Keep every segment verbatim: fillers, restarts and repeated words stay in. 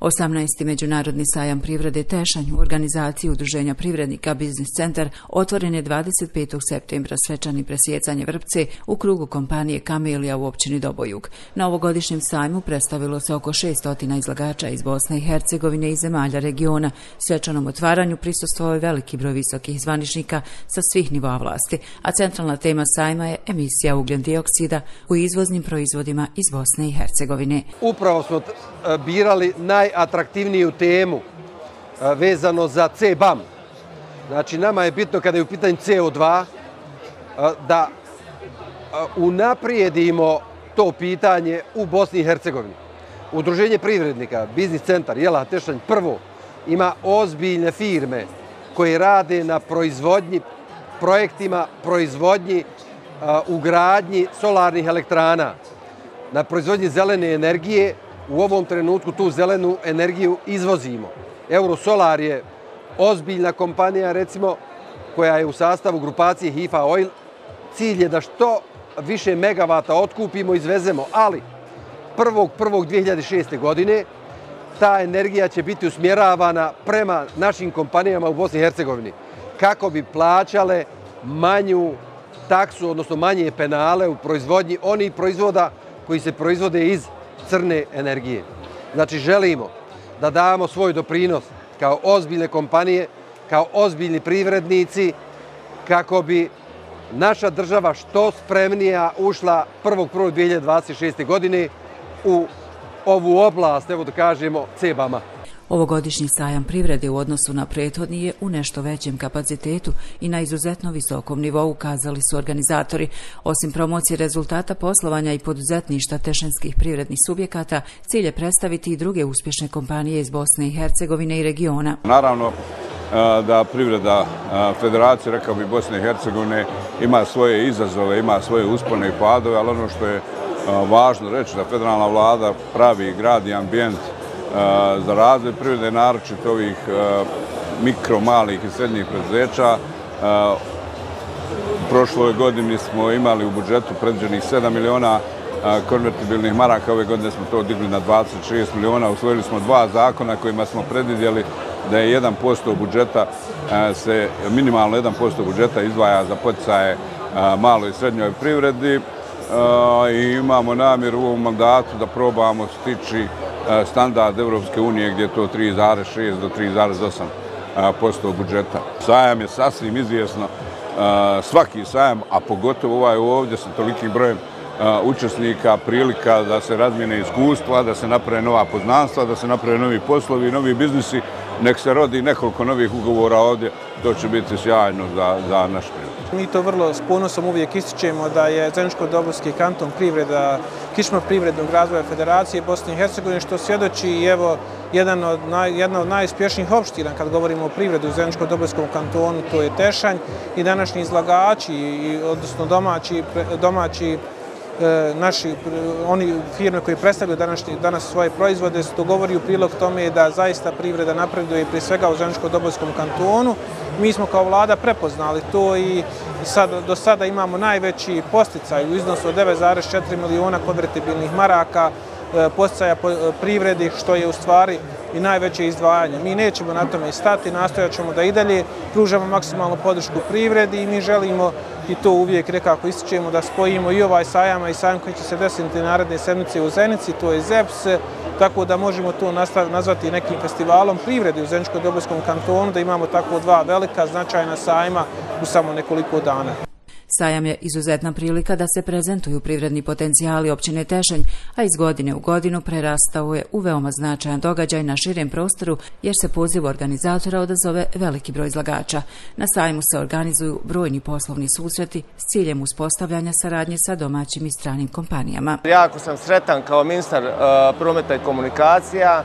osamnaesti. Međunarodni sajam privrede Tešanj u organizaciji Udruženja privrednika Biznis centar otvoren je dvadeset petog septembra svečani presjecanje vrpce u krugu kompanije Kamelija u općini Dobojug. Na ovogodišnjem sajmu predstavilo se oko šesnaest izlagača iz Bosne i Hercegovine i zemalja regiona. Svečanom otvaranju prisustvovao je veliki broj visokih zvaničnika sa svih nivoa vlasti, a centralna tema sajma je emisija ugljen dioksida u izvoznim proizvodima iz Bosne i Hercegovine. Upravo smo birali najatraktivniju temu vezano za C B A M. Znači, nama je bitno kada je u pitanju C O dva da unaprijedimo to pitanje u Bosni i Hercegovini. Udruženje privrednika, Biznis centar Jela Tešanj prvo ima ozbiljne firme koje rade na proizvodnji, projektima proizvodnji, ugradnji solarnih elektrana, na proizvodnji zelene energije. U ovom trenutku tu zelenu energiju izvozimo. Eurosolar je ozbiljna kompanija, recimo, koja je u sastavu grupacije H I F A Oil. Cilj je da što više megavata otkupimo i izvezemo, ali prvog prvog dvije hiljade šeste. godine ta energija će biti usmjeravana prema našim kompanijama u Bosni i Hercegovini kako bi plaćale manju taksu, odnosno manje penale u proizvodnji onih proizvoda koji se proizvode iz crne energije. Znači, želimo da damo svoj doprinos kao ozbiljne kompanije, kao ozbiljni privrednici, kako bi naša država što spremnija ušla prvog prvog dvije hiljade dvadeset šeste. godine u ovu oblast, evo da kažemo, C B A M-a. Ovogodišnji sajam privrede u odnosu na prethodni je u nešto većem kapacitetu i na izuzetno visokom nivou, ukazali su organizatori. Osim promocije rezultata poslovanja i poduzetništva tešanskih privrednih subjekata, cilj je predstaviti i druge uspješne kompanije iz Bosne i Hercegovine i regiona. Naravno da privreda Federacije, rekao bi, Bosne i Hercegovine ima svoje izazove, ima svoje uspone i padove, ali ono što je važno reći da federalna vlada pravi grad i ambijent za razvoj privrede, naročito ovih mikro, malih i srednjih preduzeća. U prošloj godini smo imali u budžetu predviđenih sedam miliona konvertibilnih maraka, ove godine smo to digli na dvadeset šest miliona. Usvojili smo dva zakona kojima smo predvidjeli da je jedan posto budžeta, se minimalno jedan posto budžeta izdvaja za poticaje maloj i srednjoj privredi. I imamo namjeru u ovom mandatu da probamo stići standard Evropske unije gdje je to tri zarez šest do tri zarez osam posto budžeta. Sajam je sasvim izvjesno, svaki sajam, a pogotovo ovaj ovdje sa tolikim brojem učesnika, prilika da se razmijene iskustva, da se naprave nova poznanstva, da se naprave novi poslovi, novi biznisi, nek se rodi nekoliko novih ugovora ovdje, to će biti sjajno za, za naš privred. Mi to vrlo s ponosom uvijek ističemo da je Zeničko-Dobojski kanton privreda, kičma privrednog razvoja Federacije Bosne i Hercegovine, što svjedoči i evo jedan od naj, jedna od najuspješnijih opština kad govorimo o privredi u Zeničko-Dobojskom kantonu, to je Tešanj, i današnji izlagači, i, odnosno domaći, domaći naši, oni firme koji predstavljaju danas, danas svoje proizvode, to govori u prilog tome da zaista privreda napreduje prije svega u Zeničko-Dobojskom kantonu. Mi smo kao vlada prepoznali to i sad, do sada imamo najveći posticaj u iznosu od devet zarez četiri miliona konvertibilnih maraka posticaja privredi, što je u stvari i najveće izdvajanje. Mi nećemo na tome stati, nastojat ćemo da i dalje pružamo maksimalnu podršku privredi i mi želimo, i to uvijek nekako ističemo, da spojimo i ovaj sajam i sajam koji će se desiti naredne sedmice u Zenici, to je Z E P S, tako da možemo to nazvati nekim festivalom privrede u Zeničko-Dobojskom kantonu, da imamo tako dva velika značajna sajma u samo nekoliko dana. Sajam je izuzetna prilika da se prezentuju privredni potencijali općine Tešanj, a iz godine u godinu prerastao je u veoma značajan događaj na širem prostoru jer se pozivu organizatora odazove veliki broj izlagača. Na sajmu se organizuju brojni poslovni susreti s ciljem uspostavljanja saradnje sa domaćim i stranim kompanijama. Jako sam sretan kao ministar uh, prometa i komunikacija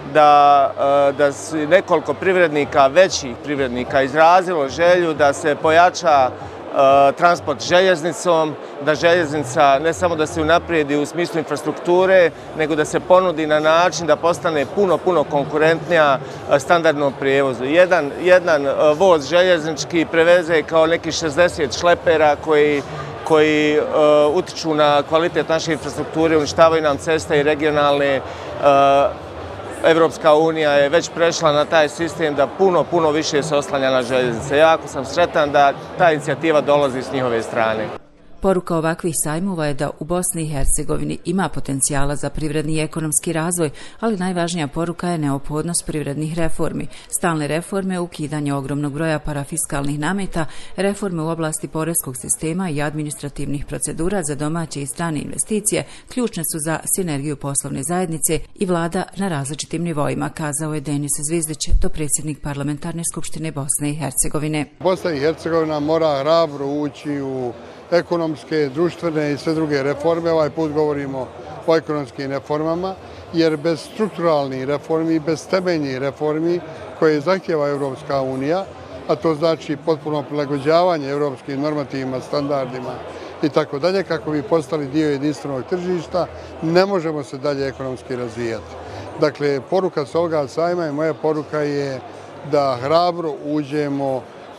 da, uh, da su nekoliko privrednika, većih privrednika, izrazilo želju da se pojača transport željeznicom, da željeznica ne samo da se unaprijedi u smislu infrastrukture, nego da se ponudi na način da postane puno, puno konkurentnija standardnom prijevozu. Jedan, jedan voz željeznički preveze kao neki šezdeset šlepera koji koji uh, utiču na kvalitet naše infrastrukture, uništavaju nam ceste i regionalne uh, Evropska unija je već prešla na taj sistem da puno, puno više se oslanja na željeznice. Jako sam sretan da ta inicijativa dolazi s njihove strane. Poruka ovakvih sajmova je da u Bosni i Hercegovini ima potencijala za privredni i ekonomski razvoj, ali najvažnija poruka je neophodnost privrednih reformi, stalne reforme, ukidanje ogromnog broja parafiskalnih nameta, reforme u oblasti poreskog sistema i administrativnih procedura za domaće i strane investicije ključne su za sinergiju poslovne zajednice i vlada na različitim nivoima, kazao je Denis Zvizdić, dopredsjednik Parlamentarne skupštine Bosne i Hercegovine. Bosna i Hercegovina mora hrabro ući u ekonomske, društvene i sve druge reforme. Ovaj put govorimo o ekonomskim reformama, jer bez strukturalnih reformi, bez temeljnih reformi koje zahtjeva Evropska unija, a to znači potpuno prilagođavanje evropskim normativima, standardima i tako dalje, kako bi postali dio jedinstvenog tržišta, ne možemo se dalje ekonomski razvijati. Dakle, poruka s ovoga sajma i moja poruka je da hrabro uđemo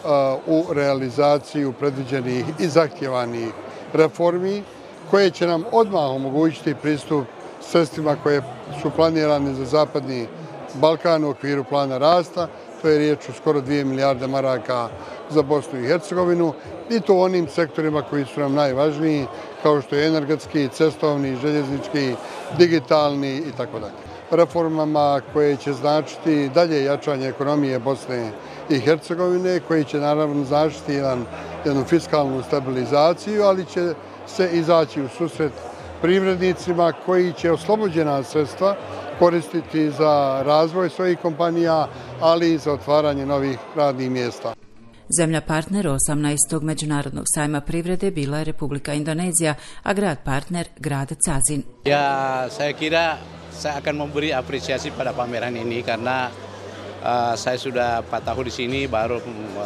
u realizaciju predviđenih i zahtjevanih reformi koje će nam odmah omogućiti pristup sredstvima koje su planirane za Zapadni Balkan u okviru plana rasta. To je riječ o skoro dvije milijarde maraka za Bosnu i Hercegovinu i to u onim sektorima koji su nam najvažniji, kao što je energetski, cestovni, željeznički, digitalni i tako dalje. Reformama koje će značiti dalje jačanje ekonomije Bosne i Hercegovine, koji će naravno značiti jedan, jednu fiskalnu stabilizaciju, ali će se izaći u susret privrednicima koji će oslobođena sredstva koristiti za razvoj svojih kompanija, ali i za otvaranje novih radnih mjesta. Zemlja partner osamnaestog Međunarodnog sajma privrede bila je Republika Indonezija, a grad partner grad Cazin. Ja, saya kira saya akan memberi apresiasi pada pameran ini karena uh, saya sudah empat tahun di sini, baru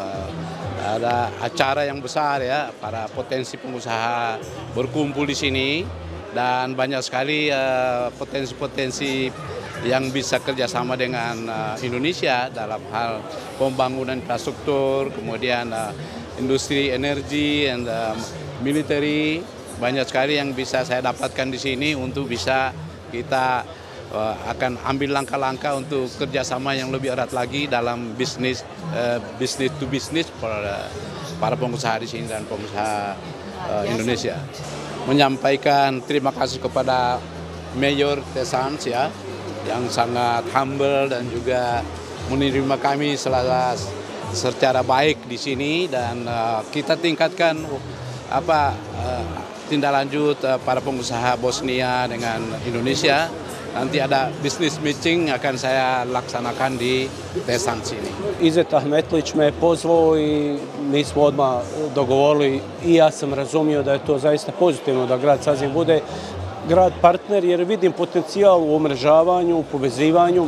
uh, ada acara yang besar ya, para potensi pengusaha berkumpul di sini dan banyak sekali potensi-potensi uh, yang bisa kerjasama dengan uh, Indonesia dalam hal pembangunan infrastruktur, kemudian uh, industri energi dan uh, military, banyak sekali yang bisa saya dapatkan di sini untuk bisa kita uh, akan ambil langkah-langkah untuk kerjasama yang lebih erat lagi dalam bisnis uh, bisnis to bisnis para, para pengusaha di sini dan pengusaha uh, Indonesia. Menyampaikan terima kasih kepada Mayor Tesans ya, yang sangat humble dan juga menerima kami secara, secara baik di sini dan uh, kita tingkatkan apa uh, tindak lanjut uh, para pengusaha Bosnia dengan Indonesia. Nanti ada business meeting akan saya laksanakan di Tesans ini. Izet Ahmetlić me je pozvao i mi smo odmah dogovorili i ja sam razumio da je to zaista pozitivno da grad Cazin bude grad partner, jer vidim potencijal u umrežavanju, u povezivanju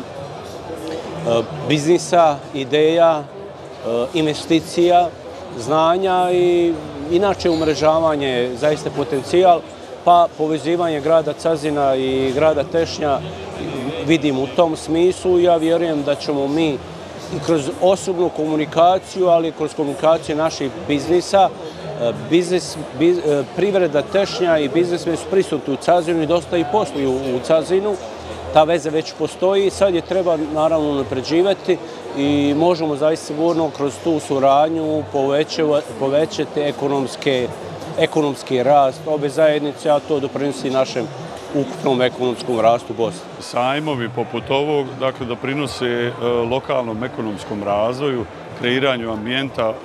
biznisa, ideja, investicija, znanja i inače umrežavanje je zaista potencijal, pa povezivanje grada Cazina i grada Tešnja vidim u tom smislu. Ja vjerujem da ćemo mi kroz osobnu komunikaciju, ali i kroz komunikaciju naših biznisa, biznis, biz, privreda Tešnja i biznismeni su prisutni u Cazinu i dosta i posluju u Cazinu. Ta veza već postoji, sad je treba naravno unapređivati i možemo zaista sigurno kroz tu suradnju povećati ekonomske, ekonomski rast ove zajednice, a to doprinosi našem ukupnom ekonomskom rastu Bosne. Sajmovi poput ovog dakle, doprinose e, lokalnom ekonomskom razvoju, kreiranju ambijenta e,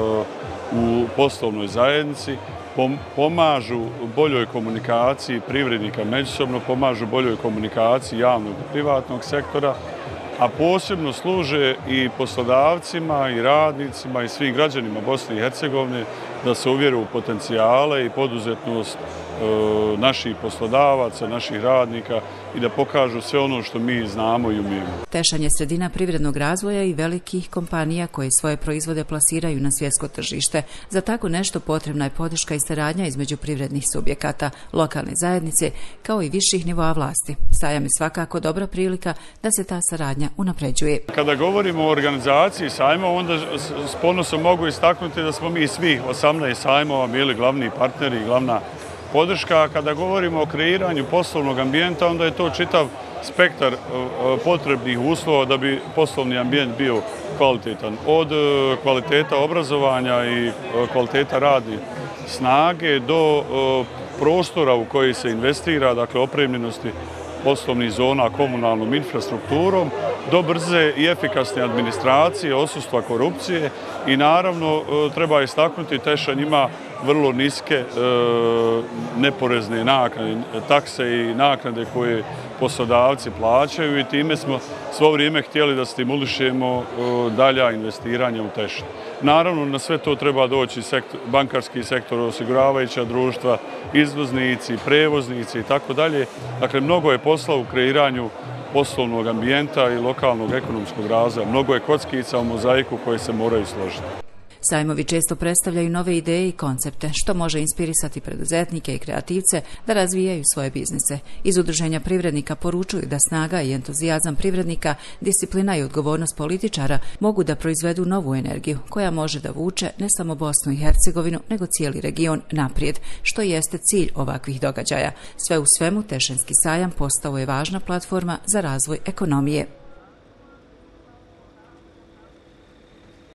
u poslovnoj zajednici, pom, pomažu boljoj komunikaciji privrednika međusobno, pomažu boljoj komunikaciji javnog i privatnog sektora, a posebno služe i poslodavcima i radnicima i svim građanima Bosne i Hercegovine da se uvjere u potencijale i poduzetnost e, naših poslodavaca, naših radnika i da pokažu sve ono što mi znamo i umijemo. Tešanj je sredina privrednog razvoja i velikih kompanija koje svoje proizvode plasiraju na svjetsko tržište. Za tako nešto potrebna je podrška i saradnja između privrednih subjekata, lokalne zajednice, kao i viših nivoa vlasti. Sajam je svakako dobra prilika da se ta saradnja unapređuje. Kada govorimo o organizaciji sajma, onda s ponosom mogu istaknuti da smo mi svih osamnaest sajmova bili glavni partneri i glavna podrška. Kada govorimo o kreiranju poslovnog ambijenta, onda je to čitav spektar potrebnih uslova da bi poslovni ambijent bio kvalitetan. Od kvaliteta obrazovanja i kvaliteta radne snage do prostora u koji se investira, dakle opremljenosti poslovnih zona komunalnom infrastrukturom, do brze i efikasne administracije, odsustva korupcije i naravno treba istaknuti Tešanj ima vrlo niske neporezne naknade, takse i naknade koje poslodavci plaćaju i time smo svo vrijeme htjeli da stimulišemo dalja investiranja u Tešanj. Naravno, na sve to treba doći bankarski sektor, osiguravajuća društva, izvoznici, prevoznici i tako dalje. Dakle, mnogo je posla u kreiranju poslovnog ambijenta i lokalnog ekonomskog razvoja. Mnogo je kockica u mozaiku koje se moraju složiti. Sajmovi često predstavljaju nove ideje i koncepte, što može inspirisati preduzetnike i kreativce da razvijaju svoje biznise. Iz Udruženja privrednika poručuju da snaga i entuzijazam privrednika, disciplina i odgovornost političara mogu da proizvedu novu energiju koja može da vuče ne samo Bosnu i Hercegovinu, nego cijeli region naprijed, što jeste cilj ovakvih događaja. Sve u svemu, Tešanjski sajam postao je važna platforma za razvoj ekonomije.